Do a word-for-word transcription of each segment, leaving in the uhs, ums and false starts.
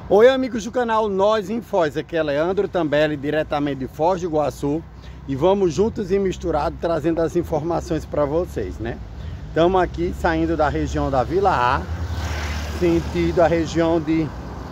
Oi amigos do canal Nós em Foz, aqui é Leandro Tambelli, diretamente de Foz do Iguaçu, e vamos juntos e misturados trazendo as informações para vocês, né? Estamos aqui saindo da região da Vila A, sentido a região de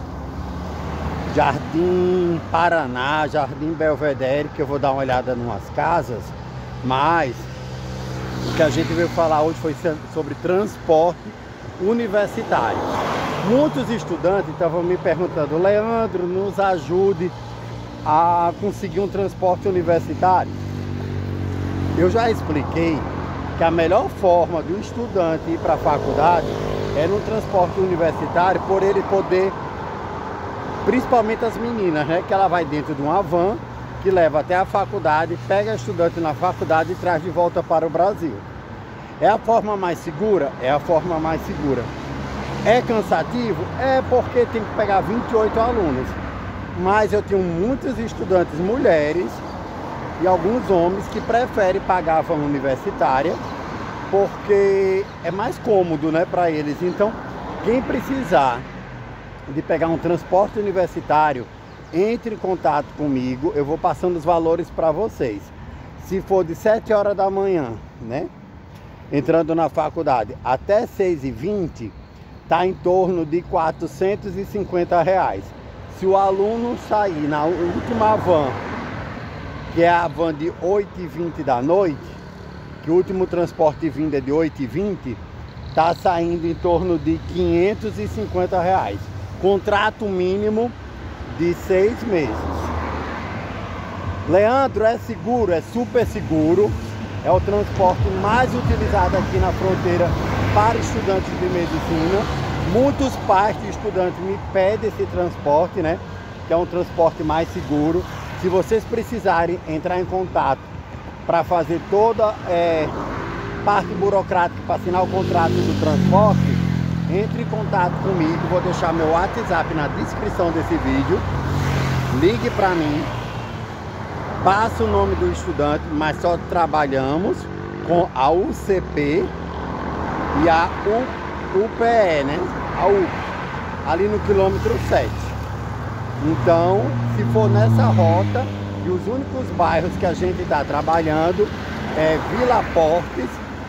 Jardim Paraná, Jardim Belvedere, que eu vou dar uma olhada em umas casas, mas o que a gente veio falar hoje foi sobre transporte universitário. Muitos estudantes estavam me perguntando: Leandro, nos ajude a conseguir um transporte universitário. Eu já expliquei que a melhor forma do estudante ir para a faculdade é no transporte universitário, por ele poder, principalmente as meninas, né, que ela vai dentro de uma van que leva até a faculdade, pega a estudante na faculdade e traz de volta para o Brasil. É a forma mais segura? É a forma mais segura. É cansativo? É, porque tem que pegar vinte e oito alunos. Mas eu tenho muitos estudantes mulheres e alguns homens que preferem pagar a van universitária porque é mais cômodo, né, para eles. Então, quem precisar de pegar um transporte universitário, entre em contato comigo, eu vou passando os valores para vocês. Se for de sete horas da manhã, né, entrando na faculdade, até seis e vinte, está em torno de quatrocentos e cinquenta reais. Se o aluno sair na última van, que é a van de oito e vinte da noite, que o último transporte de vinda é de oito e vinte, está saindo em torno de quinhentos e cinquenta reais. Contrato mínimo de seis meses. Leandro, é seguro? É super seguro. É o transporte mais utilizado aqui na fronteira para estudantes de medicina. Muitos pais de estudantes me pedem esse transporte, né? Que é um transporte mais seguro. Se vocês precisarem entrar em contato para fazer toda é, parte burocrática para assinar o contrato do transporte, entre em contato comigo. Vou deixar meu WhatsApp na descrição desse vídeo. Ligue para mim. Passa o nome do estudante, mas só trabalhamos com a U C P e a U P E, né? A U P, ali no quilômetro sete. Então, se for nessa rota, e os únicos bairros que a gente está trabalhando é Vila Portes,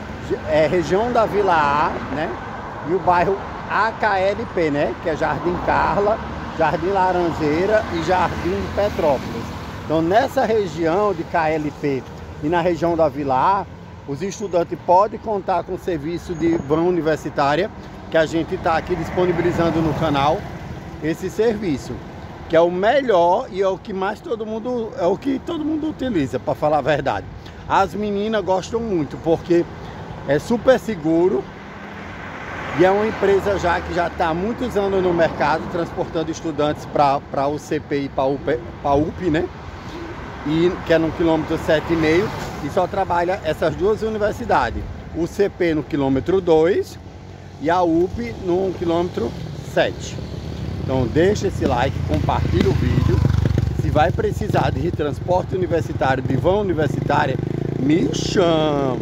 é região da Vila A, né? E o bairro A K L P, né? Que é Jardim Carla, Jardim Laranjeira e Jardim Petrópolis. Então, nessa região de K L P e na região da Vila A, os estudantes podem contar com o serviço de van universitária, que a gente está aqui disponibilizando no canal, esse serviço, que é o melhor e é o que mais todo mundo, é o que todo mundo utiliza, para falar a verdade. As meninas gostam muito, porque é super seguro e é uma empresa já que já está há muitos anos no mercado, transportando estudantes para a U C P e para a U P, né? E, que é no quilômetro sete e meio, e só trabalha essas duas universidades, o C P no quilômetro dois e a U P no quilômetro sete. Então deixa esse like, compartilha o vídeo. Se vai precisar de transporte universitário, de van universitária, me chama.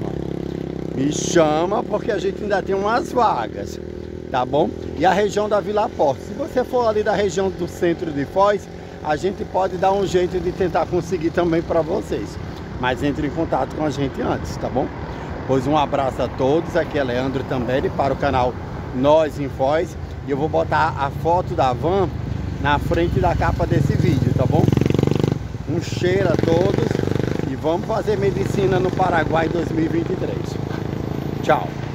Me chama, porque a gente ainda tem umas vagas, tá bom? E a região da Vila Portes, se você for ali da região do centro de Foz, a gente pode dar um jeito de tentar conseguir também para vocês. Mas entre em contato com a gente antes, tá bom? Pois um abraço a todos, aqui é Leandro Tambelli para o canal Nós em Foz. E eu vou botar a foto da van na frente da capa desse vídeo, tá bom? Um cheiro a todos e vamos fazer medicina no Paraguai dois mil e vinte e três. Tchau!